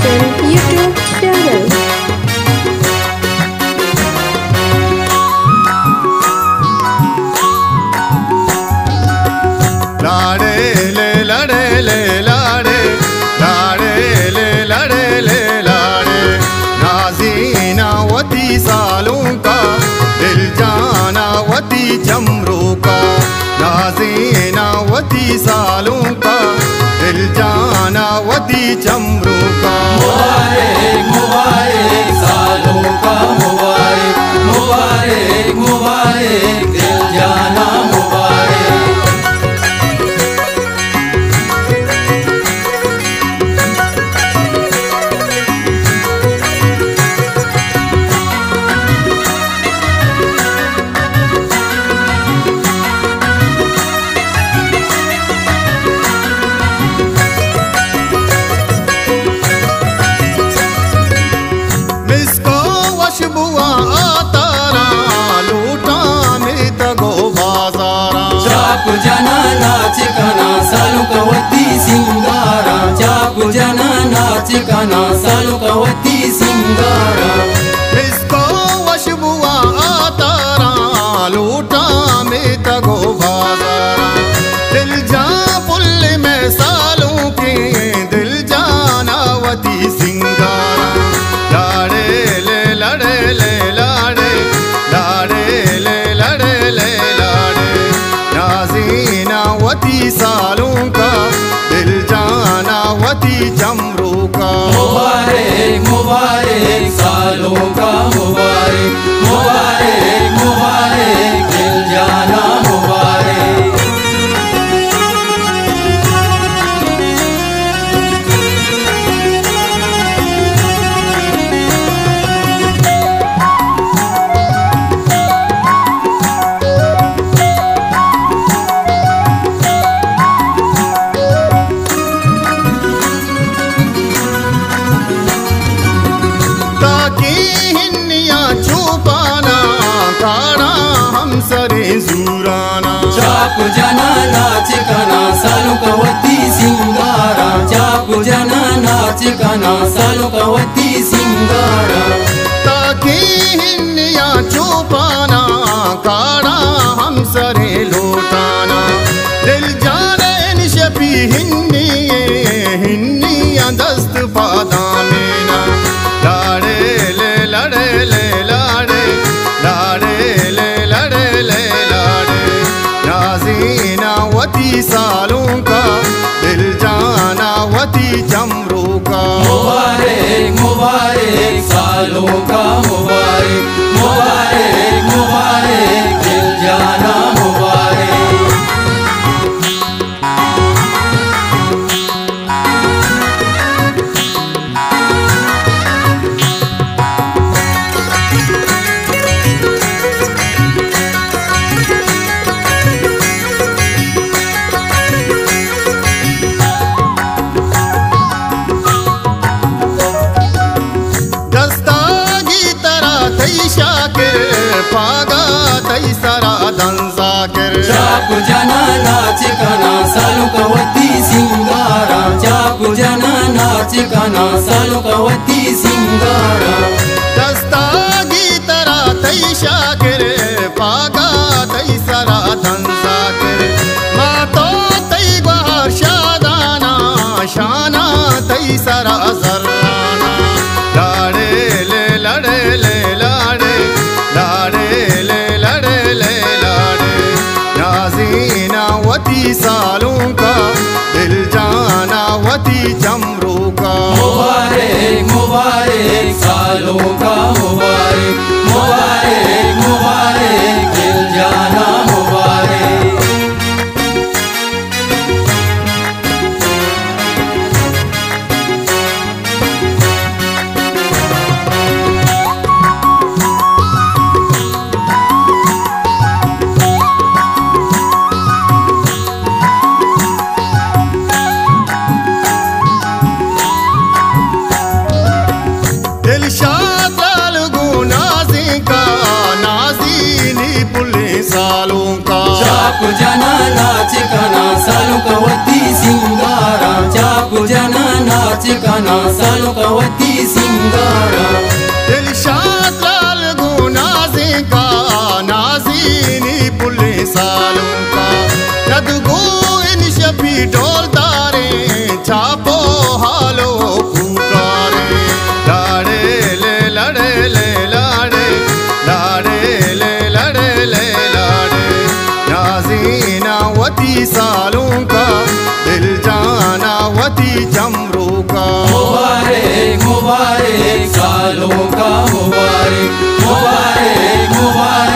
official YouTube channel. लाड़े ले लाड़े ले लाड़े लाड़े ले लाड़े ले लाड़े नाज़ीना वती सालों का दिल जाना वती जमरू का नाज़ीना वती सालों का दिल जाना वती जमरू का मुबारक मुबारक सालों का मुबारक मुबारक मुबारक दिल जाना मुबारक। चाकू जना नाच कना सालू कवती सिंगारा चाकू जना नाच कना सालू कवती सिंगारा इसको वशबुआ तारा लूटा में तगो बाजारा दिल जा पुल में सालों के दिल जानावती सिंगारा लाड़े ले लड़े ले लाड़े लाड़े ले लड़े ले लाड़े नाज़ीना वती सालों का दिल जानावती जमरू का मुबारक मुबारक सालों का मुबारक मुबारक मुबारक दिल जाना मुबारक। चाकू जना नाच कना सालू कवती सिंगारा चाकू जना नाच कना सालू कवती सिंगारा ताकि हिन्निया चुपाना काड़ा हम सरे लौटाना दिल जाने निशपी हिन्निया दस्त पादा मेना लाड़े ले लड़े ले लाड़े लाड़े ले लड़े ले लाड़े नाज़ीना वती सालों का दिल जाना वती जमरू का मुबारक मुबारक सालों का मुबारक मुबारक मुबारक दिल जाना मुबारक। पागा तई सरा दंसा कर चाकू जना नाच कना सालू कवती सिंगारा चाकू जना नाच कना सालू कवती सिंगारा दस्ता की तरह तई शाकिर पागा तई सरा दंसा कर माँ तो तई बहार शादाना शाना तई सरा जर्राना लाड़े ले लड़े ले लाड़े लाड़े ले लड़े ले लाड़े नाज़ीना वती सालों का दिल जाना वती जमरू का मुबारक मुबारक सालों का मुबारक मुबारक मुबारक दिल जाना मुबारक। चाकू जना नाच कना सालू कवती सिंगारा चाकू जना नाच कना चिकाना सालों का वती सिंगारा दिलशाद लाल गुनाज़ी का नाज़ीनी पुले सालों का नदगो इन शफी डोलदारे छापो हालो पुकारे लाड़े ले लड़े ले लाड़े लाड़े ले लड़े ले लाड़े नाज़ीना वती सालों का दिल जाना वती जमरू का मुबारक मुबारक सालों का मुबारक मुबारक मुबारक